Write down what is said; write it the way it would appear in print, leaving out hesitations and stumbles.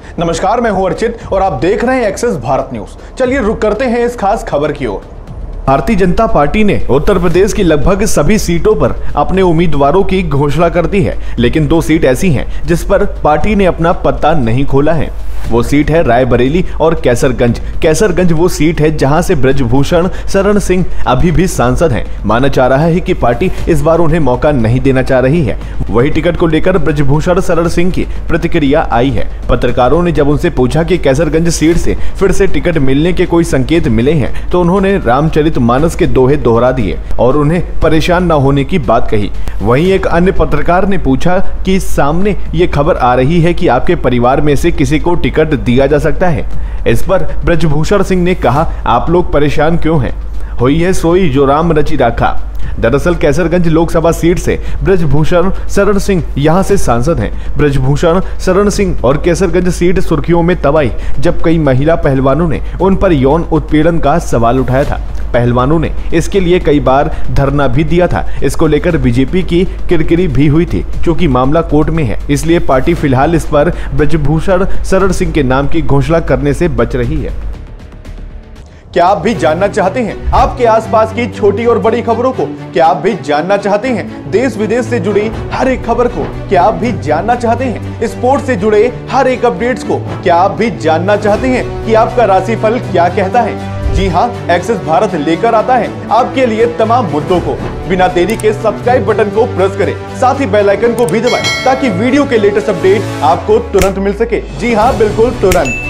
नमस्कार, मैं हूं अर्चित और आप देख रहे हैं एक्सेस भारत न्यूज। चलिए रुक करते हैं इस खास खबर की ओर। भारतीय जनता पार्टी ने उत्तर प्रदेश की लगभग सभी सीटों पर अपने उम्मीदवारों की घोषणा कर दी है, लेकिन 2 सीट ऐसी हैं जिस पर पार्टी ने अपना पत्ता नहीं खोला है। वो सीट है रायबरेली और कैसरगंज। कैसरगंज वो सीट है जहां से ब्रजभूषण शरण सिंह अभी भी सांसद हैं। माना जा रहा है कि पार्टी इस बार उन्हें मौका नहीं देना चाह रही है। वही टिकट को लेकर ब्रजभूषण शरण सिंह की प्रतिक्रिया आई है। पत्रकारों ने जब उनसे पूछा कि कैसरगंज सीट से फिर से टिकट मिलने के कोई संकेत मिले हैं, तो उन्होंने रामचरितमानस के दोहे दोहरा दिए और उन्हें परेशान न होने की बात कही। वहीं एक अन्य पत्रकार ने पूछा कि सामने ये खबर आ रही है कि आपके परिवार में से किसी को टिकट दिया जा सकता है। इस पर ब्रजभूषण सिंह ने कहा, आप लोग परेशान क्यों हैं? हुई है सोई जो राम रचि राखा। दरअसल कैसरगंज लोकसभा सीट से ब्रजभूषण शरण सिंह यहां से सांसद हैं। ब्रजभूषण शरण सिंह और कैसरगंज सीट सुर्खियों में तब आई जब कई महिला पहलवानों ने उन पर यौन उत्पीड़न का सवाल उठाया था। पहलवानों ने इसके लिए कई बार धरना भी दिया था। इसको लेकर बीजेपी की किरकिरी भी हुई थी। क्योंकि मामला कोर्ट में है, इसलिए पार्टी फिलहाल इस पर ब्रजभूषण शरण सिंह के नाम की घोषणा करने से बच रही है। क्या आप भी जानना चाहते हैं आपके आसपास की छोटी और बड़ी खबरों को? क्या आप भी जानना चाहते हैं देश विदेश से जुड़ी हर एक खबर को? क्या आप भी जानना चाहते हैं स्पोर्ट्स से जुड़े हर एक अपडेट्स को? क्या आप भी जानना चाहते हैं कि आपका राशिफल क्या कहता है? जी हां, एक्सेस भारत लेकर आता है आपके लिए तमाम मुद्दों को। बिना देरी के सब्सक्राइब बटन को प्रेस करें, साथ ही बेल आइकन को भी दबाएं ताकि वीडियो के लेटेस्ट अपडेट आपको तुरंत मिल सके। जी हां, बिल्कुल तुरंत।